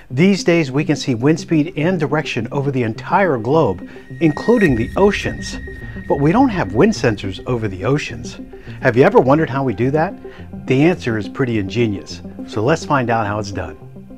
These days we can see wind speed and direction over the entire globe, including the oceans. But we don't have wind sensors over the oceans. Have you ever wondered how we do that? The answer is pretty ingenious. So let's find out how it's done.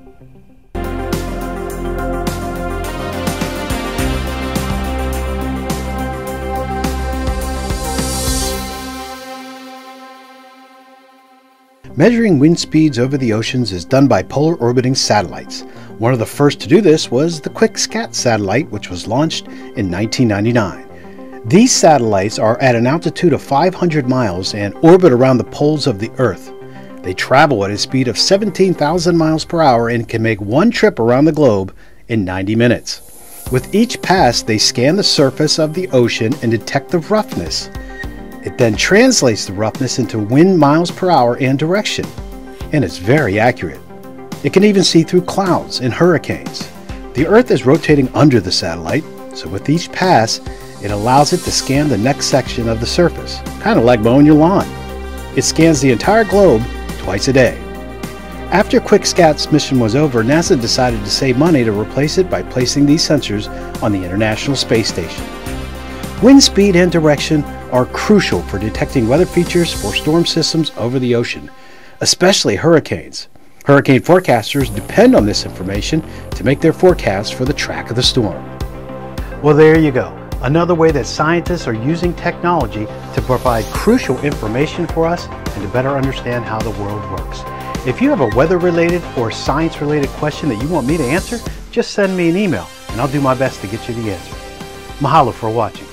Measuring wind speeds over the oceans is done by polar orbiting satellites. One of the first to do this was the QuickSat satellite, which was launched in 1999. These satellites are at an altitude of 500 miles and orbit around the poles of the Earth. They travel at a speed of 17,000 miles per hour and can make one trip around the globe in 90 minutes. With each pass, they scan the surface of the ocean and detect the roughness. It then translates the roughness into wind miles per hour and direction, and it's very accurate. It can even see through clouds and hurricanes. The Earth is rotating under the satellite, so with each pass, it allows it to scan the next section of the surface, kind of like mowing your lawn. It scans the entire globe twice a day. After QuickSat's mission was over, NASA decided to save money to replace it by placing these sensors on the International Space Station. Wind speed and direction are crucial for detecting weather features for storm systems over the ocean, especially hurricanes. Hurricane forecasters depend on this information to make their forecasts for the track of the storm. Well, there you go. Another way that scientists are using technology to provide crucial information for us and to better understand how the world works. If you have a weather-related or science-related question that you want me to answer, just send me an email and I'll do my best to get you the answer. Mahalo for watching.